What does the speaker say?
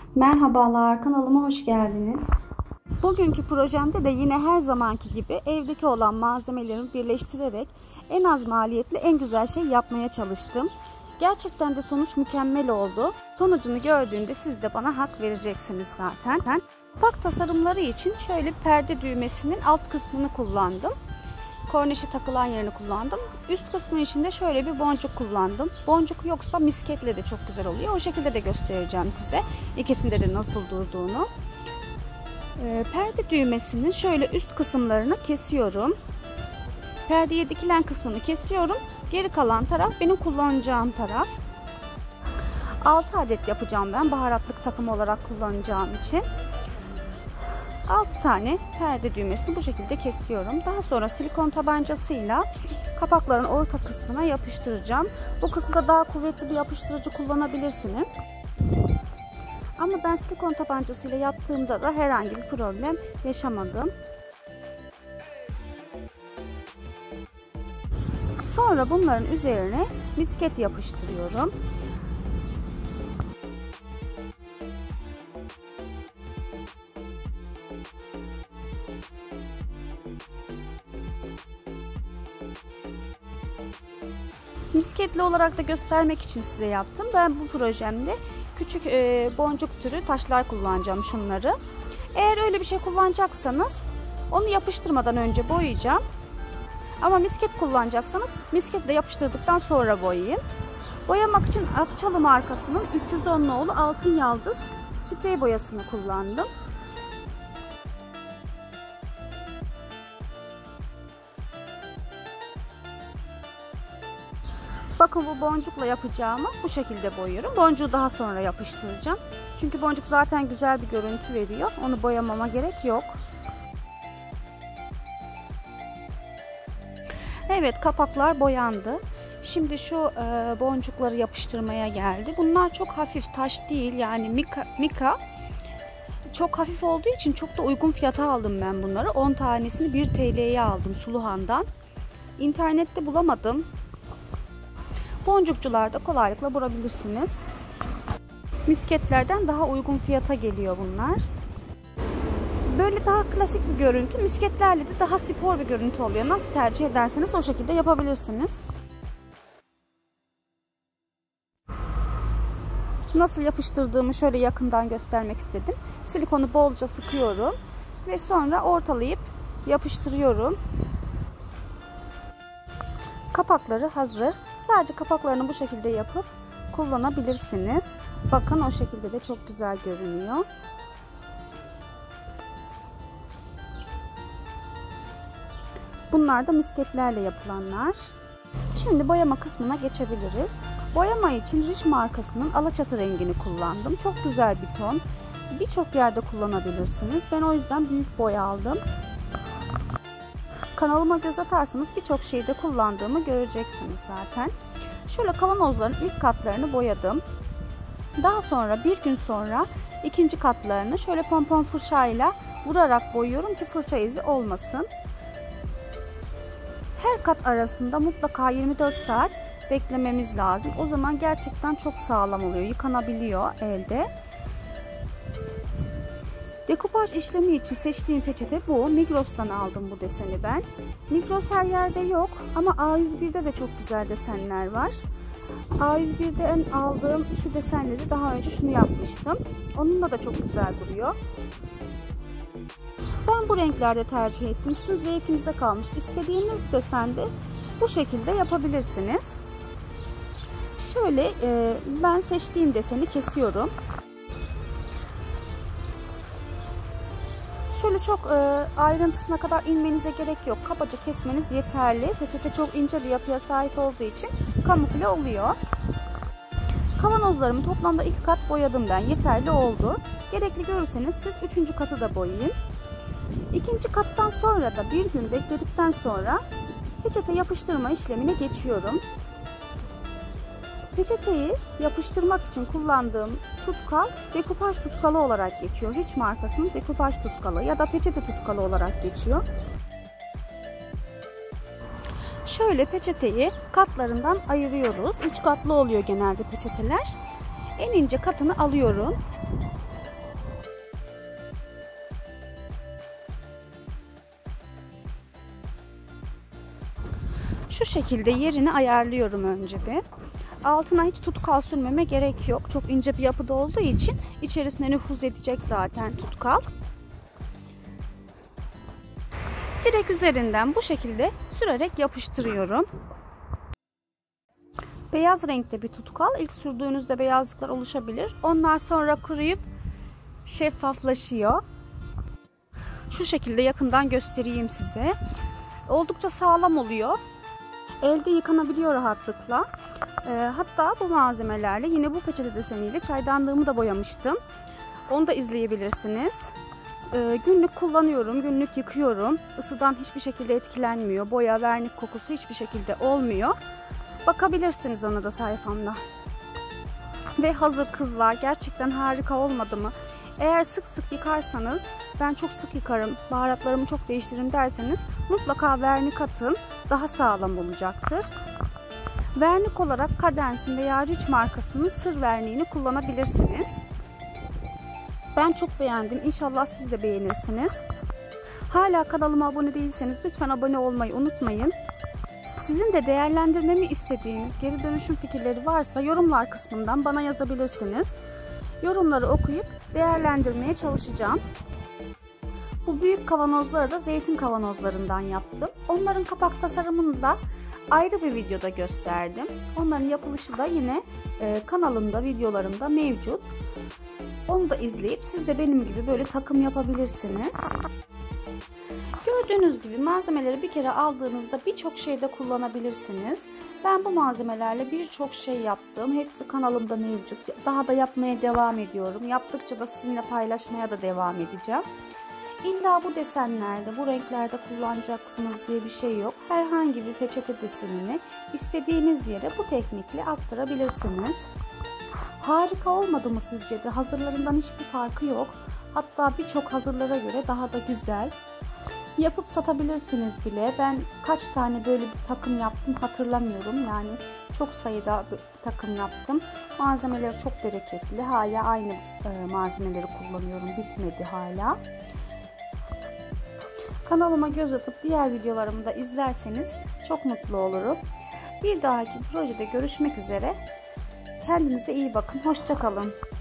Merhabalar, kanalıma hoş geldiniz. Bugünkü projemde de yine her zamanki gibi evdeki olan malzemelerimi birleştirerek en az maliyetle en güzel şey yapmaya çalıştım. Gerçekten de sonuç mükemmel oldu. Sonucunu gördüğünde siz de bana hak vereceksiniz zaten. Kapak tasarımları için şöyle perde düğmesinin alt kısmını kullandım. Kornişe takılan yerini kullandım. Üst kısmı için de şöyle bir boncuk kullandım. Boncuk yoksa misketle de çok güzel oluyor. O şekilde de göstereceğim size. İkisinde de nasıl durduğunu. Perde düğmesinin şöyle üst kısımlarını kesiyorum. Perdeye dikilen kısmını kesiyorum. Geri kalan taraf benim kullanacağım taraf. 6 adet yapacağım ben baharatlık takımı olarak kullanacağım için. 6 tane perde düğmesini bu şekilde kesiyorum. Daha sonra silikon tabancasıyla kapakların orta kısmına yapıştıracağım. Bu kısımda daha kuvvetli bir yapıştırıcı kullanabilirsiniz. Ama ben silikon tabancasıyla yaptığımda da herhangi bir problem yaşamadım. Sonra bunların üzerine misket yapıştırıyorum. Misketli olarak da göstermek için size yaptım. Ben bu projemde küçük boncuk türü taşlar kullanacağım, şunları. Eğer öyle bir şey kullanacaksanız onu yapıştırmadan önce boyayacağım. Ama misket kullanacaksanız misketle yapıştırdıktan sonra boyayın. Boyamak için Akçalı markasının 310 nolu altın yaldız sprey boyasını kullandım. Bakın bu boncukla yapacağımı bu şekilde boyuyorum. Boncuğu daha sonra yapıştıracağım. Çünkü boncuk zaten güzel bir görüntü veriyor. Onu boyamama gerek yok. Evet, kapaklar boyandı. Şimdi şu boncukları yapıştırmaya geldi. Bunlar çok hafif taş değil, yani mika. Çok hafif olduğu için çok da uygun fiyata aldım ben bunları. 10 tanesini 1 TL'ye aldım Suluhan'dan. İnternette bulamadım. Boncukçularda kolaylıkla bulabilirsiniz. Misketlerden daha uygun fiyata geliyor bunlar. Böyle daha klasik bir görüntü, misketlerle de daha spor bir görüntü oluyor. Nasıl tercih ederseniz o şekilde yapabilirsiniz. Nasıl yapıştırdığımı şöyle yakından göstermek istedim. Silikonu bolca sıkıyorum ve sonra ortalayıp yapıştırıyorum. Kapakları hazır. Sadece kapaklarını bu şekilde yapıp kullanabilirsiniz. Bakın o şekilde de çok güzel görünüyor. Bunlar da misketlerle yapılanlar. Şimdi boyama kısmına geçebiliriz. Boyama için Rich markasının alaçatı rengini kullandım. Çok güzel bir ton. Birçok yerde kullanabilirsiniz. Ben o yüzden büyük boy aldım. Kanalıma göz atarsanız birçok şeyde kullandığımı göreceksiniz zaten. Şöyle kavanozların ilk katlarını boyadım. Daha sonra bir gün sonra ikinci katlarını şöyle pompon fırçayla vurarak boyuyorum ki fırça izi olmasın. Her kat arasında mutlaka 24 saat beklememiz lazım. O zaman gerçekten çok sağlam oluyor. Yıkanabiliyor elde. Dekupaj işlemi için seçtiğim peçete bu. Migros'tan aldım bu deseni ben. Migros her yerde yok ama A101'de de çok güzel desenler var. A101'de aldığım şu desenleri daha önce şunu yapmıştım. Onunla da çok güzel duruyor. Ben bu renklerde tercih ettim. Sizin zevkinize kalmış. İstediğiniz desende bu şekilde yapabilirsiniz. Şöyle ben seçtiğim deseni kesiyorum. Şöyle çok ayrıntısına kadar inmenize gerek yok. Kabaca kesmeniz yeterli. Peçete çok ince bir yapıya sahip olduğu için kamufle oluyor. Kavanozlarımı toplamda 2 kat boyadım ben. Yeterli oldu. Gerekli görürseniz siz 3. katı da boyayın. 2. kattan sonra da bir gün bekledikten sonra peçete yapıştırma işlemine geçiyorum. Peçeteyi yapıştırmak için kullandığım tutkal dekupaj tutkalı olarak geçiyor. Rich markasının dekupaj tutkalı ya da peçete tutkalı olarak geçiyor. Şöyle peçeteyi katlarından ayırıyoruz. 3 katlı oluyor genelde peçeteler. En ince katını alıyorum. şekilde yerini ayarlıyorum önce bir. Altına hiç tutkal sürmeme gerek yok. Çok ince bir yapıda olduğu için içerisine nüfuz edecek zaten tutkal. Direkt üzerinden bu şekilde sürerek yapıştırıyorum. Beyaz renkte bir tutkal. İlk sürdüğünüzde beyazlıklar oluşabilir. Onlar sonra kuruyup şeffaflaşıyor. Şu şekilde yakından göstereyim size. Oldukça sağlam oluyor. Elde yıkanabiliyor rahatlıkla. Hatta bu malzemelerle yine bu peçete deseniyle çaydanlığımı da boyamıştım. Onu da izleyebilirsiniz. Günlük kullanıyorum, günlük yıkıyorum. Isıdan hiçbir şekilde etkilenmiyor. Boya, vernik kokusu hiçbir şekilde olmuyor. Bakabilirsiniz ona da sayfamda. Ve hazır kızlar, gerçekten harika olmadı mı? Eğer sık sık yıkarsanız, ben çok sık yıkarım, baharatlarımı çok değiştiririm derseniz mutlaka vernik atın, daha sağlam olacaktır. Vernik olarak Cadenz'in veya Rich markasının sır verniğini kullanabilirsiniz. Ben çok beğendim. İnşallah siz de beğenirsiniz. Hala kanalıma abone değilseniz lütfen abone olmayı unutmayın. Sizin de değerlendirmemi istediğiniz geri dönüşüm fikirleri varsa yorumlar kısmından bana yazabilirsiniz. Yorumları okuyup değerlendirmeye çalışacağım. Bu büyük kavanozları da zeytin kavanozlarından yaptım. Onların kapak tasarımını da ayrı bir videoda gösterdim. Onların yapılışı da yine kanalımda, videolarımda mevcut. Onu da izleyip siz de benim gibi böyle takım yapabilirsiniz. Gördüğünüz gibi malzemeleri bir kere aldığınızda birçok şeyde kullanabilirsiniz. Ben bu malzemelerle birçok şey yaptım. Hepsi kanalımda mevcut. Daha da yapmaya devam ediyorum. Yaptıkça da sizinle paylaşmaya da devam edeceğim. İlla bu desenlerde, bu renklerde kullanacaksınız diye bir şey yok. Herhangi bir peçete desenini istediğiniz yere bu teknikle aktarabilirsiniz. Harika olmadı mı sizce de? Hazırlarından hiçbir farkı yok. Hatta birçok hazırlara göre daha da güzel. Yapıp satabilirsiniz bile. Ben kaç tane böyle bir takım yaptım hatırlamıyorum. Yani çok sayıda takım yaptım. Malzemeler çok bereketli. Hala aynı malzemeleri kullanıyorum. Bitmedi hala. Kanalıma göz atıp diğer videolarımı da izlerseniz çok mutlu olurum. Bir dahaki projede görüşmek üzere. Kendinize iyi bakın. Hoşça kalın.